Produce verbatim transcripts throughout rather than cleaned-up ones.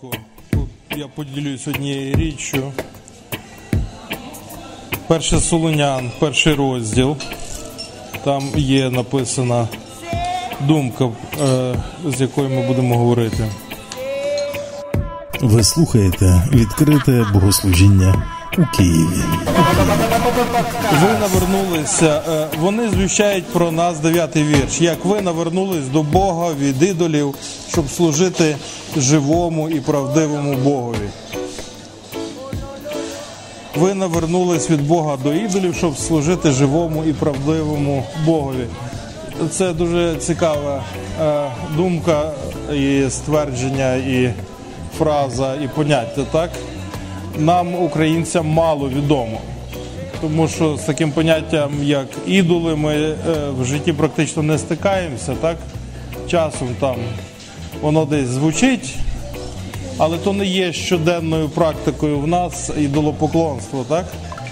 коротко. Тут я поділюсь однією річчю. Перше Солонян, перший розділ. Там є написана думка, з якою ми будемо говорити. Ви слухаєте відкрите богослужіння у Києві. Ви навернулися, вони звіщають про нас, дев'ятий вірш. Як ви навернулись до Бога від ідолів, щоб служити живому і правдивому Богові. Ви навернулись від Бога до ідолів, щоб служити живому і правдивому Богові. Це дуже цікава е, думка і ствердження, і фраза, і поняття, так? Нам, українцям, мало відомо. Тому що з таким поняттям, як ідоли, ми е, в житті практично не стикаємося, так? Часом там воно десь звучить, але то не є щоденною практикою в нас ідолопоклонство, так?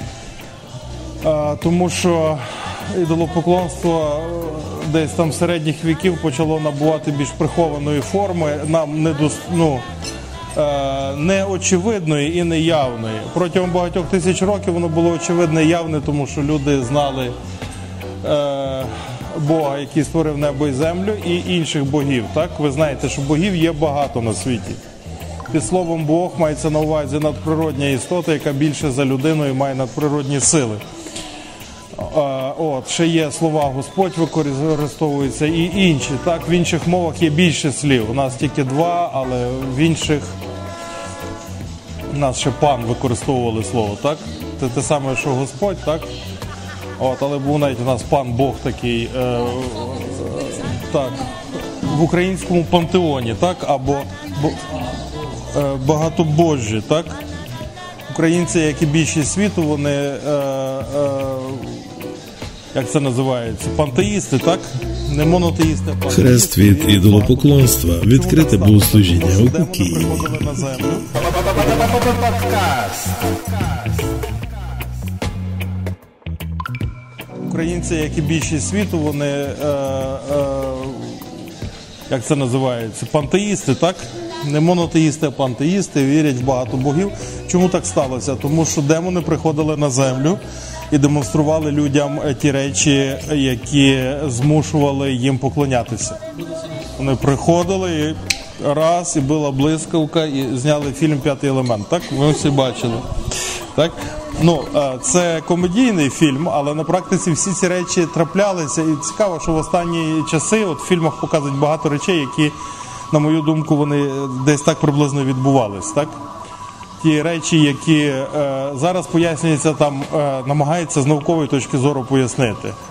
А, тому що ідолопоклонство десь там середніх віків почало набувати більш прихованої форми, нам не, дос, ну, е, не очевидної і неявної. Протягом багатьох тисяч років воно було очевидне і явне, тому що люди знали е, Бога, який створив небо і землю, і інших богів. Так? Ви знаєте, що богів є багато на світі. Під словом Бог мається на увазі надприродня істота, яка більше за людину і має надприродні сили. От, ще є слова Господь використовуються і інші. Так, в інших мовах є більше слів. У нас тільки два, але в інших у нас ще пан використовували слово, так? Це те саме, що Господь, так? От, але був навіть у нас пан Бог такий, е, так, в українському пантеоні, так, або бо, е, багатобожжі, так? Українці, як і більшість світу, вони, е, е, як це називається, пантеїсти, так? Не монотеїсти, а пантеїсти. Хрест від ідолопоклонства, відкрите богослужіння у Києві. На землю. Українці, як і більшість світу, вони, е, е, як це називається, пантеїсти, так? Не монотеїсти, а пантеїсти, вірять в багато богів. Чому так сталося? Тому що демони приходили на землю і демонстрували людям ті речі, які змушували їм поклонятися. Вони приходили і раз, і била блискавка, і зняли фільм «П'ятий елемент». Так? Ви всі бачили. Так? Ну, це комедійний фільм, але на практиці всі ці речі траплялися. І цікаво, що в останні часи от в фільмах показують багато речей, які, на мою думку, вони десь так приблизно відбувались, так? Ті речі, які е, зараз пояснюються, там е, намагаються з наукової точки зору пояснити. Е,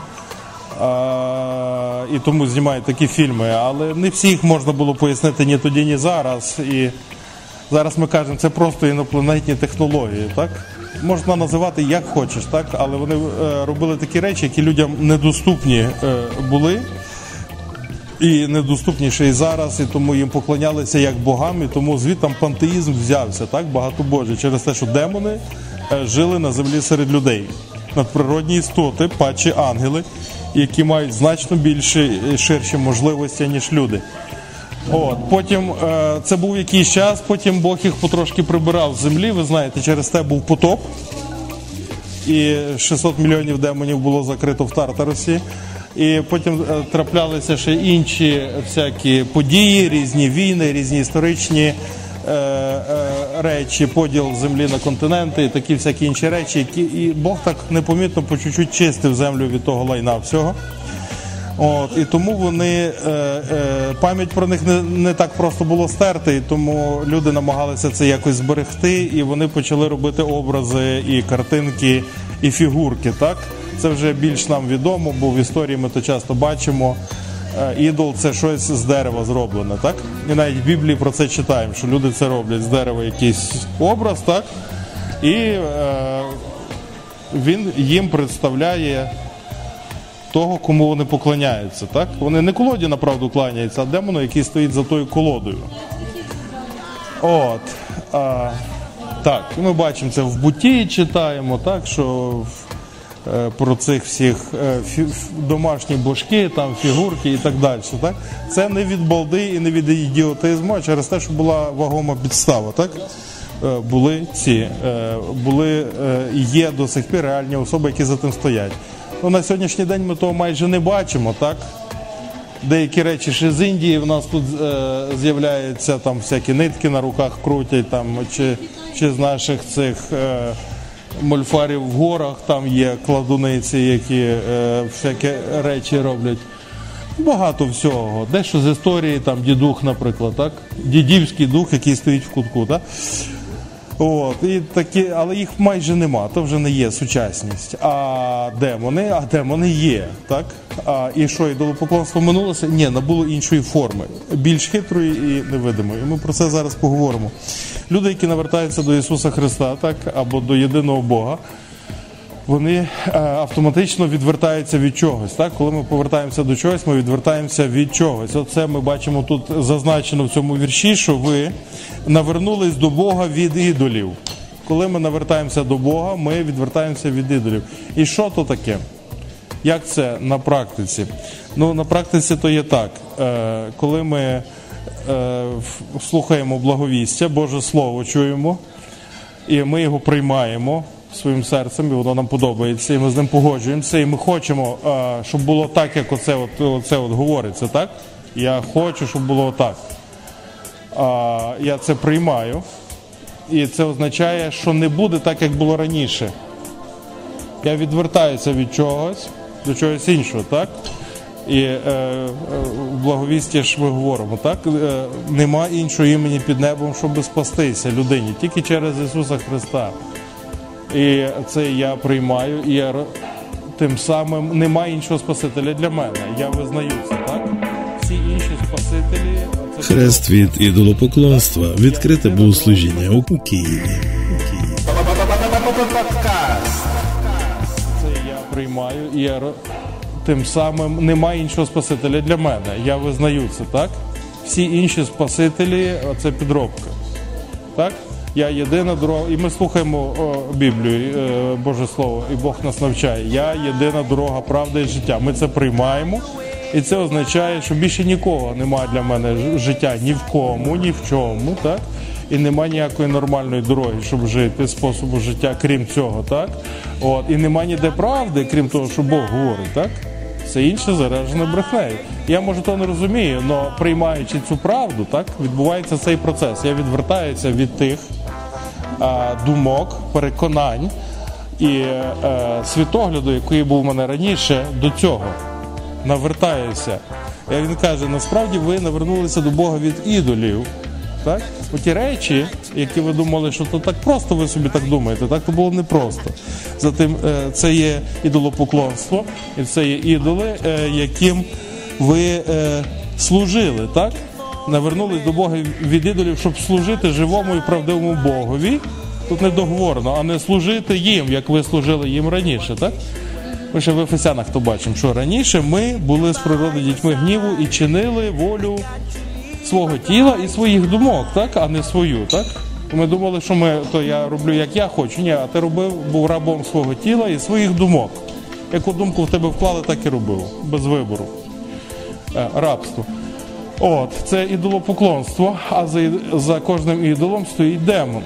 і тому знімають такі фільми, але не всіх можна було пояснити ні тоді, ні зараз. І зараз ми кажемо, це просто інопланетні технології, так? Можна називати як хочеш, так? Але вони е, робили такі речі, які людям недоступні е, були. І недоступніше і зараз, і тому їм поклонялися як богам, і тому звідти пантеїзм взявся, так, багатобожий, через те, що демони жили на землі серед людей. Надприродні істоти, падші ангели, які мають значно більші, ширші можливості, ніж люди. От, потім, це був якийсь час, потім Бог їх потрошки прибирав з землі, ви знаєте, через те був потоп, і шістсот мільйонів демонів було закрито в Тартарусі. І потім траплялися ще інші всякі події, різні війни, різні історичні е, е, речі, поділ землі на континенти і такі всякі інші речі. Які, і Бог так непомітно по чуть-чуть чистив землю від того лайна всього. От, і тому вони, е, е, пам'ять про них не, не так просто було стерти, і тому люди намагалися це якось зберегти, і вони почали робити образи, і картинки, і фігурки, так? Це вже більш нам відомо, бо в історії ми то часто бачимо. Ідол – це щось з дерева зроблене, так? І навіть в Біблії про це читаємо, що люди це роблять з дерева якийсь образ, так? І е, він їм представляє того, кому вони поклоняються, так? Вони не колоді, направду, кланяються, а демону, який стоїть за тою колодою. От. А, так, ми бачимо це в Бутті, читаємо, так, що про цих всіх домашні божки, там, фігурки і так далі. Так? Це не від балди і не від ідіотизму, а через те, що була вагома підстава. Так? Були ці, були і є до сих пір реальні особи, які за тим стоять. Ну, на сьогоднішній день ми того майже не бачимо, так? Деякі речі ще з Індії в нас тут е, з'являються, там всякі нитки на руках крутять, там, чи, чи з наших цих е, мольфарів в горах, там є кладуниці, які е, всякі речі роблять. Багато всього. Дещо з історії, там дідух, наприклад, так? Дідівський дух, який стоїть в кутку, так? От, і такі, але їх майже нема, то вже не є сучасність. А демони, а демони є, так? А, і що, ідолопоклонство минулося? Ні, набуло іншої форми, більш хитрої і невидимої. І ми про це зараз поговоримо. Люди, які навертаються до Ісуса Христа, так, або до єдиного Бога, вони е, автоматично відвертаються від чогось. Так? Коли ми повертаємося до чогось, ми відвертаємося від чогось. Оце ми бачимо тут зазначено в цьому вірші, що ви навернулись до Бога від ідолів. Коли ми навертаємося до Бога, ми відвертаємося від ідолів. І що то таке? Як це на практиці? Ну, на практиці то є так. Е, коли ми е, слухаємо благовістя, Боже Слово чуємо, і ми його приймаємо своїм серцем, і воно нам подобається, і ми з ним погоджуємося, і ми хочемо, щоб було так, як оце от, оце от говориться, так? Я хочу, щоб було так. Я це приймаю, і це означає, що не буде так, як було раніше. Я відвертаюся від чогось до чогось іншого, так? І е, в благовісті ж ми говоримо, так? Е, нема іншого імені під небом, щоб спастися людині, тільки через Ісуса Христа. І це я приймаю, і я тим самим немає іншого Спасителя для мене. Я визнаю це, так? Всі інші Спасителі... Це Хрест від ідолопоклонства. Відкрите богослужіння у Києві. Це я приймаю, і я тим самим немає іншого Спасителя для мене. Я визнаю це, так? Всі інші Спасителі – це підробка. Так? Я єдина дорога, і ми слухаємо о, Біблію, е, Боже Слово, і Бог нас навчає. Я єдина дорога, правда і життя. Ми це приймаємо, і це означає, що більше нікого немає для мене життя ні в кому, ні в чому, так? І немає ніякої нормальної дороги, щоб жити, способу життя, крім цього, так? От, і немає ніде правди, крім того, що Бог говорить, так? Все інше заражено брехнею. Я, може, то не розумію, але приймаючи цю правду, так, відбувається цей процес. Я відвертаюся від тих а, думок, переконань і а, світогляду, який був у мене раніше, до цього. Навертаюся. Як він каже, насправді ви навернулися до Бога від ідолів. Так? Оті речі, які ви думали, що то так просто, ви собі так думаєте, так то було непросто. Затим це є ідолопоклонство, і це є ідоли, яким ви служили, так? Навернулись до Бога від ідолів, щоб служити живому і правдивому Богові. Тут не договорено, а не служити їм, як ви служили їм раніше, так? Ми ще в Ефесянах то бачимо, що раніше ми були з природи дітьми гніву і чинили волю свого тіла і своїх думок, так, а не свою, так? Ми думали, що ми, то я роблю, як я хочу. Ні, а ти робив, був рабом свого тіла і своїх думок. Яку думку в тебе вклали, так і робив, без вибору. Е, рабство. От, це ідолопоклонство, а за, за кожним ідолом стоїть демон.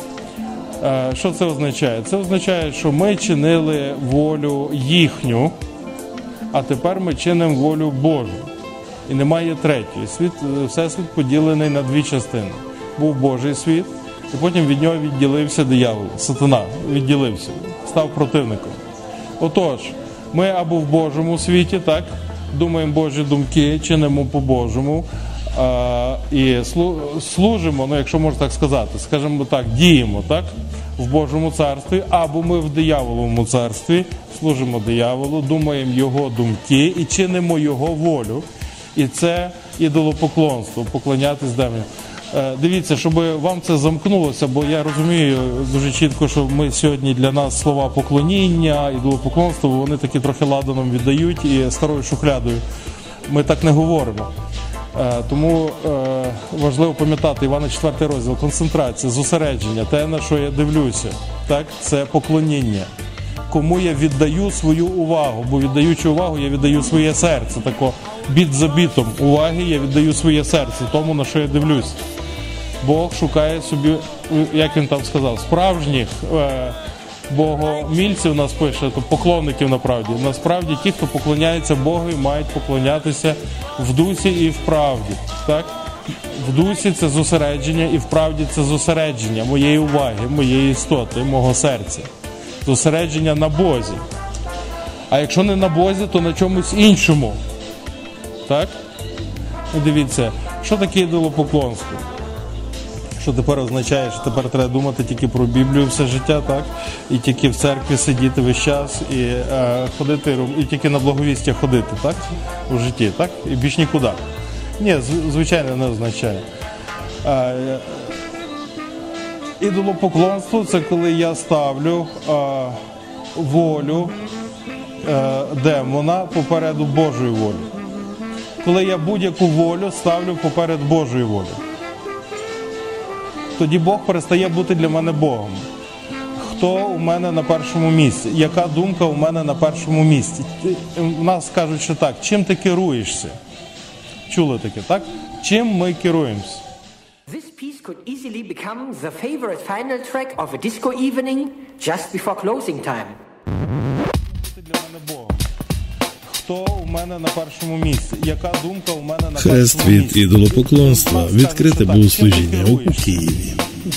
Е, що це означає? Це означає, що ми чинили волю їхню, а тепер ми чинимо волю Божу. І немає третьої. Світ, всесвіт поділений на дві частини. Був Божий світ, і потім від нього відділився диявол, сатана, відділився, став противником. Отож, ми або в Божому світі, так, думаємо Божі думки, чинимо по-божому, а, і служимо, ну, якщо можна так сказати, скажімо так, діємо, так, в Божому царстві, або ми в дияволовому царстві, служимо дияволу, думаємо його думки і чинимо його волю. І це ідолопоклонство, поклонятись демонам. Дивіться, щоб вам це замкнулося, бо я розумію дуже чітко, що ми сьогодні для нас слова поклоніння, ідолопоклонство, вони такі трохи ладаном віддають і старою шухлядою. Ми так не говоримо. Тому важливо пам'ятати Івана четвертий розділ, концентрація, зосередження, те, на що я дивлюся, так, це поклоніння. кому я віддаю свою увагу. Бо віддаючи увагу, я віддаю своє серце. Тако біт за бітом уваги я віддаю своє серце, тому, на що я дивлюсь. Бог шукає собі, як він там сказав, справжніх е, богомільців, нас пише, то поклонників направді. Насправді ті, хто поклоняється Богу, мають поклонятися в дусі і в правді. Так? В дусі це зосередження, і в правді це зосередження моєї уваги, моєї істоти, мого серця. Зосередження на Бозі. А якщо не на Бозі, то на чомусь іншому. Так? І дивіться, що таке ідолопоклонство? Що тепер означає, що тепер треба думати тільки про Біблію все життя, так? І тільки в церкві сидіти весь час, і е, ходити, і тільки на благовістя ходити, так? У житті, так? І більш нікуди. Ні, звичайно, не означає. Е, ідолопоклонство – це коли я ставлю е, волю е, демона попереду Божої волі. Коли я будь-яку волю ставлю поперед Божої волі. Тоді Бог перестає бути для мене Богом. Хто у мене на першому місці? Яка думка у мене на першому місці? У нас кажуть, що так, чим ти керуєшся? Чули таке, так? Чим ми керуємося? This piece could easily become the favorite final track of a disco evening just before closing time. Для мене Богом. Хто у мене на першому місці? Яка думка у мене на Хрест першому від місці? ідолопоклонства. Відкрите богослужіння у Києві.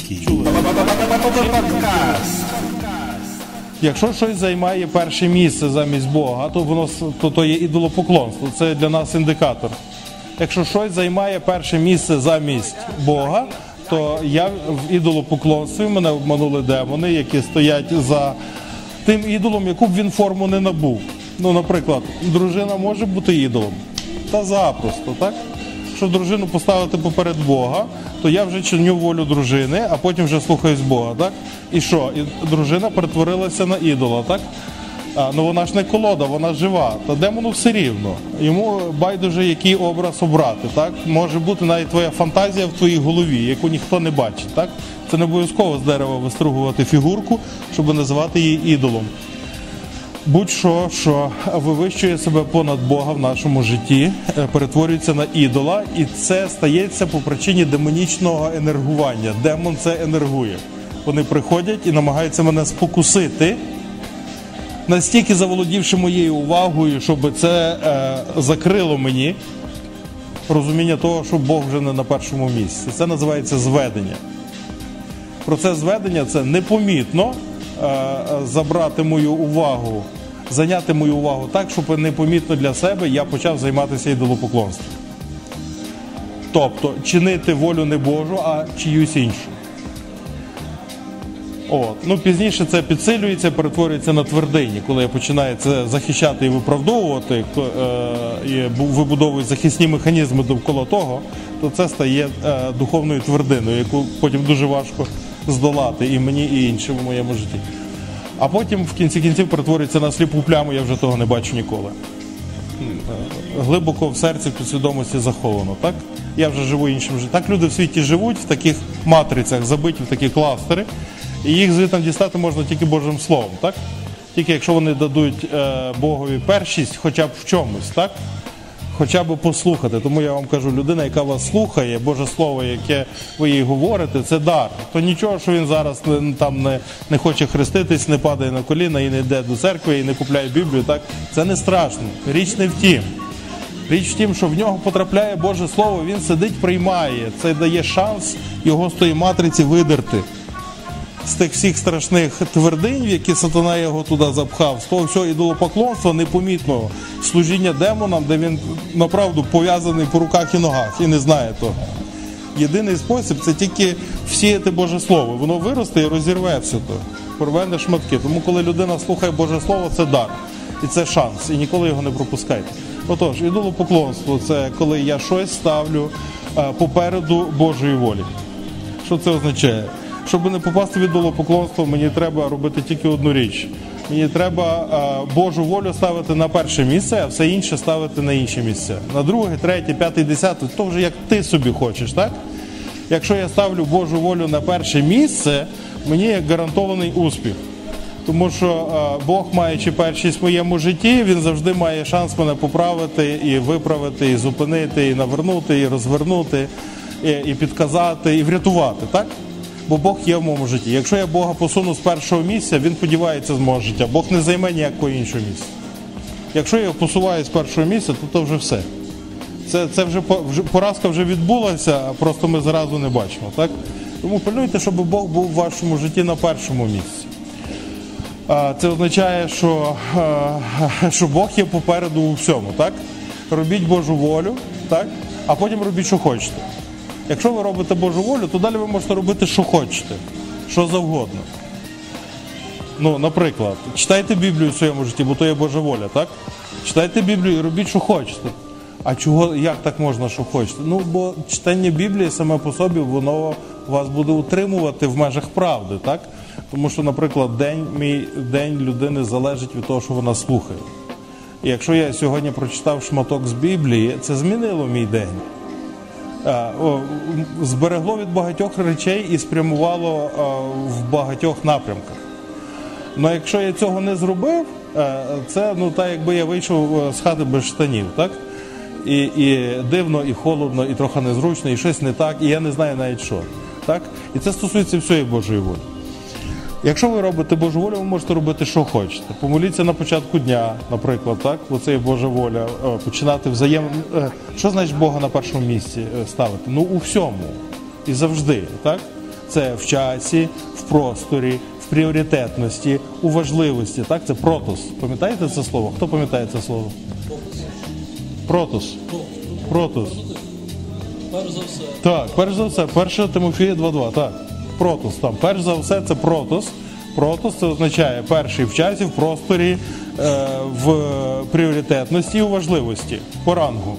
Якщо щось займає перше місце замість Бога, то воно то, то є ідолопоклонство. Це для нас індикатор. Якщо щось займає перше місце замість Бога, то я в ідолопоклонстві, мене обманули демони, які стоять за тим ідолом, яку б він форму не набув. Ну, наприклад, дружина може бути ідолом? Та запросто, так? Якщо дружину поставити поперед Бога, то я вже чиню волю дружини, а потім вже слухаюсь Бога, так? І що? І дружина перетворилася на ідола, так? А, ну вона ж не колода, вона жива. Та демону все рівно. Йому байдуже, який образ обрати, так? Може бути навіть твоя фантазія в твоїй голові, яку ніхто не бачить, так? Це не обов'язково з дерева вистругувати фігурку, щоб називати її ідолом. Будь-що, що вивищує себе понад Бога в нашому житті, перетворюється на ідола, і це стається по причині демонічного енергування. Демон це енергує. Вони приходять і намагаються мене спокусити, настільки заволодівши моєю увагою, щоб це е, закрило мені розуміння того, що Бог вже не на першому місці. Це називається зведення. Процес зведення – це непомітно забрати мою увагу, зайняти мою увагу так, щоб непомітно для себе я почав займатися ідолопоклонством. Тобто, чинити волю не Божу, а чиюсь іншу. От. Ну, пізніше це підсилюється, перетворюється на твердині. Коли я починаю це захищати і виправдовувати, і вибудовую захисні механізми довкола того, то це стає духовною твердиною, яку потім дуже важко здолати і мені, і іншим в моєму житті. А потім в кінці кінців перетворюється на сліпу пляму, я вже того не бачу ніколи. Глибоко в серці, в підсвідомості заховано, так? Я вже живу іншим життям. Так люди в світі живуть в таких матрицях, забиті в такі кластери, і їх звідти дістати можна тільки Божим Словом, так? Тільки якщо вони дадуть е, Богові першість хоча б в чомусь, так? Хоча б послухати. Тому я вам кажу, людина, яка вас слухає, Боже Слово, яке ви їй говорите, це дар. То нічого, що він зараз там не, не хоче хреститись, не падає на коліна і не йде до церкви, і не купляє Біблію, так? Це не страшно. Річ не в тім. Річ в тім, що в нього потрапляє Боже Слово, він сидить, приймає. Це дає шанс його з тої матриці видерти. З тих всіх страшних твердинь, в які сатана його туди запхав, з того всього ідолопоклонства непомітного, служіння демонам, де він, направду, пов'язаний по руках і ногах, і не знає того. Єдиний спосіб – це тільки всіяти Боже Слово. Воно виросте і розірве все то, порве на шматки. Тому, коли людина слухає Боже Слово, це дар. І це шанс. І ніколи його не пропускайте. Отож, ідолопоклонство – це коли я щось ставлю попереду Божої волі. Що це означає? Щоб не попасти в ідолопоклонство, мені треба робити тільки одну річ. Мені треба а, Божу волю ставити на перше місце, а все інше ставити на інші місця. На друге, третє, п'яте, десяте, то вже як ти собі хочеш, так? Якщо я ставлю Божу волю на перше місце, мені є гарантований успіх. Тому що е, Бог, маючи першість в моєму житті, Він завжди має шанс мене поправити і виправити, і зупинити, і навернути, і розвернути, і, і підказати, і врятувати, так? Бо Бог є в моєму житті. Якщо я Бога посуну з першого місця, Він подівається з мого життя. Бог не займе ніякого іншого місця. Якщо я його посуваю з першого місця, то це вже все. Це, це вже, вже поразка вже відбулася, а просто ми зразу не бачимо, так? Тому пильнуйте, щоб Бог був в вашому житті на першому місці. Це означає, що, що Бог є попереду у всьому, так? Робіть Божу волю, так? А потім робіть, що хочете. Якщо ви робите Божу волю, то далі ви можете робити, що хочете, що завгодно. Ну, наприклад, читайте Біблію в своєму житті, бо то є Божа воля, так? Читайте Біблію і робіть, що хочете. А чого, як так можна, що хочете? Ну, бо читання Біблії саме по собі, воно вас буде утримувати в межах правди, так? Тому що, наприклад, день, мій день людини залежить від того, що вона слухає. І якщо я сьогодні прочитав шматок з Біблії, це змінило мій день. Зберегло від багатьох речей і спрямувало в багатьох напрямках. Але якщо я цього не зробив, це, ну, так, якби я вийшов з хати без штанів, так? І, і дивно, і холодно, і трохи незручно, і щось не так, і я не знаю навіть що. Так? І це стосується всієї Божої волі. Якщо ви робите Божу волю, ви можете робити, що хочете. Помоліться на початку дня, наприклад, так? Бо це є Божа воля. Починати взаєм... Що значить Бога на першому місці ставити? Ну, у всьому. І завжди, так? Це в часі, в просторі, в пріоритетності, у важливості, так? Це протос. Пам'ятаєте це слово? Хто пам'ятає це слово? Протос. Протос. Перш за все. Так, перш за все. перше Тимофія два два, так. Протос там. Перш за все це протос. Протос це означає перший в часі, в просторі, е, в пріоритетності і у важливості, по рангу.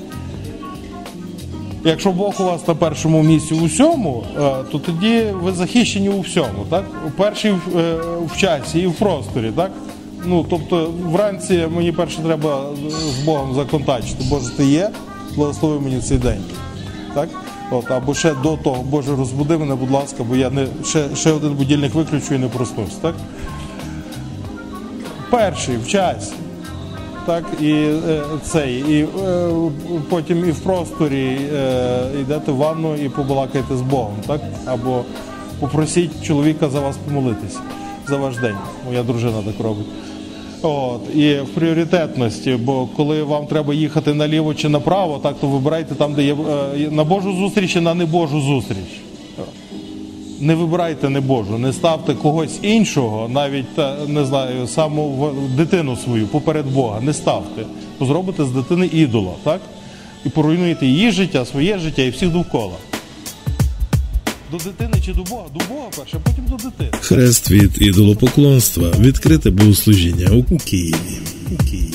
Якщо Бог у вас на першому місці у всьому, е, то тоді ви захищені у всьому, так? Перший в, е, в часі і в просторі, так? Ну, тобто, вранці мені перше треба з Богом законтачити. Боже, ти є, благослови мені цей день. Так? От, або ще до того, Боже, розбуди мене, будь ласка, бо я не, ще, ще один будильник виключу і не проснусь. Так? Перший в часі. Так? І, е, цей, і е, потім і в просторі е, йдете в ванну і побалакаєте з Богом. Так? Або попросіть чоловіка за вас помолитися, за ваш день. Моя дружина так робить. От, і в пріоритетності, бо коли вам треба їхати наліво чи направо, так, то вибирайте там, де є е, на Божу зустріч і на небожу зустріч. Не вибирайте небожу, не ставте когось іншого, навіть, не знаю, саму дитину свою поперед Бога, не ставте. Зробите з дитини ідола, так? І поруйнуєте її життя, своє життя і всіх довкола. До дитини чи до Бога? До Бога перше, а потім до дитини. Хрест від ідолопоклонства. Відкрите богослужіння у Києві. У Києві.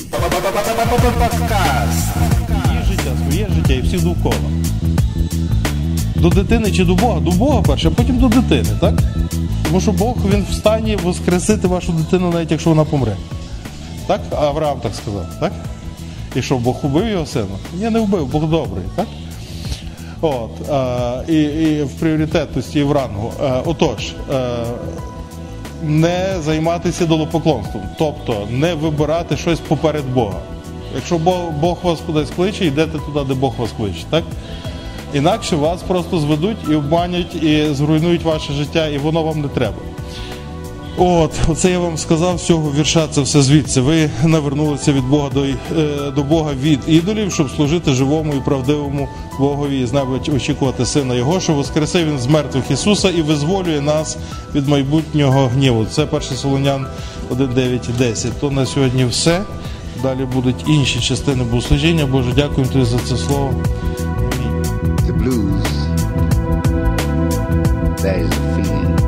Її життя, своє життя і всіх довкола. До дитини чи до Бога? До Бога перше, а потім до дитини, так? Тому що Бог, Він в стані воскресити вашу дитину, навіть якщо вона помре. Так? Авраам так сказав, так? І що, Бог убив його сина? Ні, не вбив, Бог добрий, так? От, а, і, і в пріоритетності, і в рангу. А, отож, а, не займатися ідолопоклонством, тобто не вибирати щось поперед Бога. Якщо Бог, Бог вас кудись кличе, йдете туди, де Бог вас кличе, так? Інакше вас просто зведуть і обманять, і зруйнують ваше життя, і воно вам не треба. От, оце я вам сказав з цього вірша, це все звідси. Ви навернулися від Бога до, до Бога від ідолів, щоб служити живому і правдивому Богові і з неба очікувати Сина Його, що воскресив Він з мертвих Ісуса і визволює нас від майбутнього гніву. Це перше Солонян один, дев'ять і десять. То на сьогодні все. Далі будуть інші частини богослужіння. Боже, дякуємо Тобі за це слово. The blues, that is a feeling.